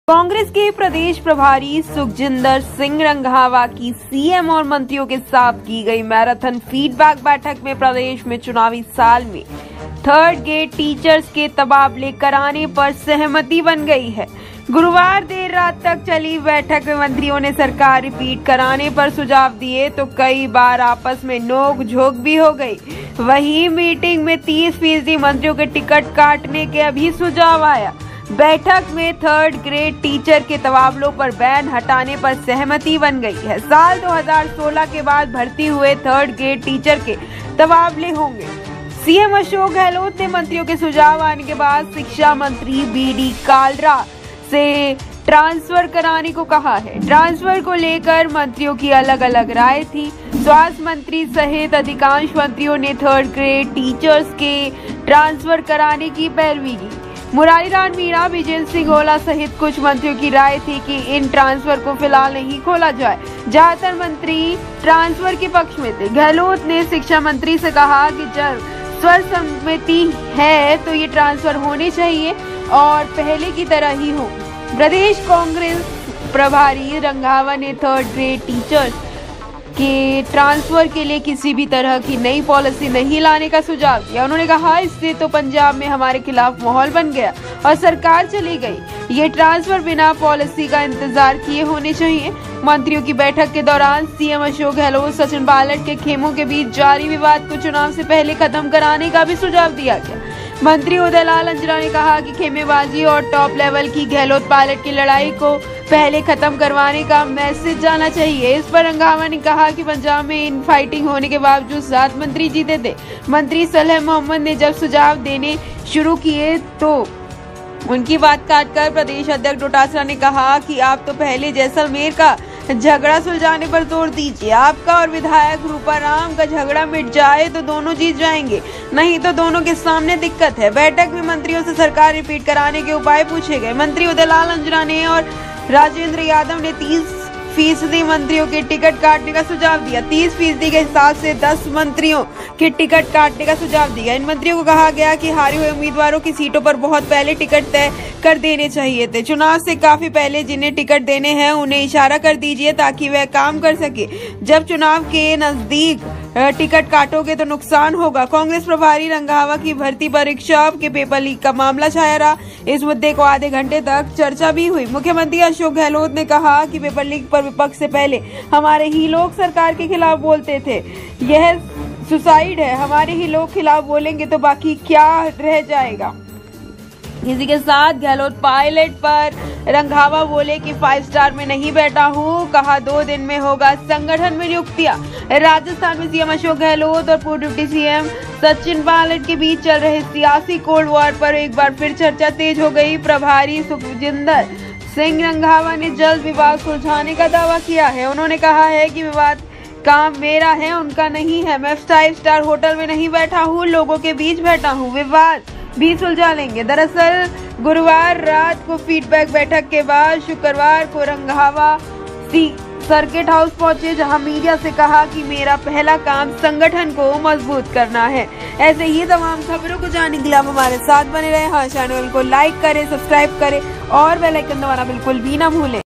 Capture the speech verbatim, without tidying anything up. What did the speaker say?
कांग्रेस के प्रदेश प्रभारी सुखजिंदर सिंह रंधावा की सीएम और मंत्रियों के साथ की गई मैराथन फीडबैक बैठक में प्रदेश में चुनावी साल में थर्ड ग्रेड टीचर्स के तबादले कराने पर सहमति बन गई है। गुरुवार देर रात तक चली बैठक में मंत्रियों ने सरकार रिपीट कराने पर सुझाव दिए तो कई बार आपस में नोक झोंक भी हो गई। वहीं मीटिंग में तीस फीसदी मंत्रियों के टिकट काटने के भी सुझाव आया। बैठक में थर्ड ग्रेड टीचर के तबादलों पर बैन हटाने पर सहमति बन गई है। साल दो हज़ार सोलह के बाद भर्ती हुए थर्ड ग्रेड टीचर के तबादले होंगे। सीएम अशोक गहलोत ने मंत्रियों के सुझाव आने के बाद शिक्षा मंत्री बी डी कालरा से ट्रांसफर कराने को कहा है। ट्रांसफर को लेकर मंत्रियों की अलग अलग राय थी। स्वास्थ्य मंत्री सहित अधिकांश मंत्रियों ने थर्ड ग्रेड टीचर्स के ट्रांसफर कराने की पैरवी की। मुरारीलाल मीणा, विजेंद्र सिंह ओला सहित कुछ मंत्रियों की राय थी कि इन ट्रांसफर को फिलहाल नहीं खोला जाए। ज्यादातर मंत्री ट्रांसफर के पक्ष में थे। गहलोत ने शिक्षा मंत्री से कहा कि जब सर्वसम्मति है तो ये ट्रांसफर होने चाहिए और पहले की तरह ही हो। प्रदेश कांग्रेस प्रभारी रंधावा ने थर्ड ग्रेड टीचर्स के ट्रांसफर के लिए किसी भी तरह की नई पॉलिसी नहीं लाने का सुझाव दिया। उन्होंने कहा इससे तो पंजाब में हमारे खिलाफ माहौल बन गया और सरकार चली गई। ये ट्रांसफर बिना पॉलिसी का इंतजार किए होने चाहिए। मंत्रियों की बैठक के दौरान सीएम अशोक गहलोत सचिन पायलट के खेमों के बीच जारी विवाद को चुनाव से पहले खत्म कराने का भी सुझाव दिया गया। मंत्री उदयलाल अंजना ने कहा कि खेमेबाजी और टॉप लेवल की गहलोत पायलट की लड़ाई को पहले खत्म करवाने का मैसेज जाना चाहिए। इस पर रंधावा ने कहा कि पंजाब में इन फाइटिंग होने के बावजूद सात मंत्री जीते थे। मंत्री सलेह मोहम्मद ने जब सुझाव देने शुरू किए तो उनकी बात काटकर प्रदेश अध्यक्ष डोटासरा ने कहा कि आप तो पहले जैसलमेर का झगड़ा सुलझाने पर जोर दीजिए। आपका और विधायक रूपाराम का झगड़ा मिट जाए तो दोनों जीत जाएंगे, नहीं तो दोनों के सामने दिक्कत है। बैठक में मंत्रियों से सरकार रिपीट कराने के उपाय पूछे गए। मंत्री उदयलाल अंजना ने और राजेंद्र यादव ने तीस फीसदी मंत्रियों के टिकट काटने का सुझाव दिया। तीस फीसदी के हिसाब से दस मंत्रियों के टिकट काटने का सुझाव दिया। इन मंत्रियों को कहा गया कि हारे हुए उम्मीदवारों की सीटों पर बहुत पहले टिकट तय कर देने चाहिए थे। चुनाव से काफी पहले जिन्हें टिकट देने हैं उन्हें इशारा कर दीजिए ताकि वह काम कर सके। जब चुनाव के नजदीक टिकट काटोगे तो नुकसान होगा। कांग्रेस प्रभारी रंधावा की भर्ती परीक्षा के पेपर लीक का मामला छाया रहा। इस मुद्दे को आधे घंटे तक चर्चा भी हुई। मुख्यमंत्री अशोक गहलोत ने कहा कि पेपर लीक पर विपक्ष से पहले हमारे ही लोग सरकार के खिलाफ बोलते थे। यह सुसाइड है, हमारे ही लोग खिलाफ बोलेंगे तो बाकी क्या रह जाएगा। इसी के साथ गहलोत पायलट पर रंधावा बोले कि फाइव स्टार में नहीं बैठा हूँ, कहा दो दिन में होगा संगठन में नियुक्तियां। राजस्थान में सीएम अशोक गहलोत और पूर्व डिप्टी सीएम सचिन पायलट के बीच चल रहे सियासी कोल्ड वॉर पर एक बार फिर चर्चा तेज हो गई। प्रभारी सुखजिंदर सिंह रंधावा ने जल्द विवाद सुलझाने का दावा किया है। उन्होंने कहा है कि विवाद काम मेरा है, उनका नहीं है। मैं फाइव स्टार होटल में नहीं बैठा हूँ, लोगों के बीच बैठा हूँ, विवाद भी सुलझा लेंगे। दरअसल गुरुवार रात को फीडबैक बैठक के बाद शुक्रवार को रंधावा सर्किट हाउस पहुंचे, जहां मीडिया से कहा कि मेरा पहला काम संगठन को मजबूत करना है। ऐसे ही तमाम खबरों को जानने के लिए आप हमारे साथ बने रहे। हाँ, चैनल को लाइक करें, सब्सक्राइब करें और बेल आइकन दबाना बिल्कुल भी ना भूलें।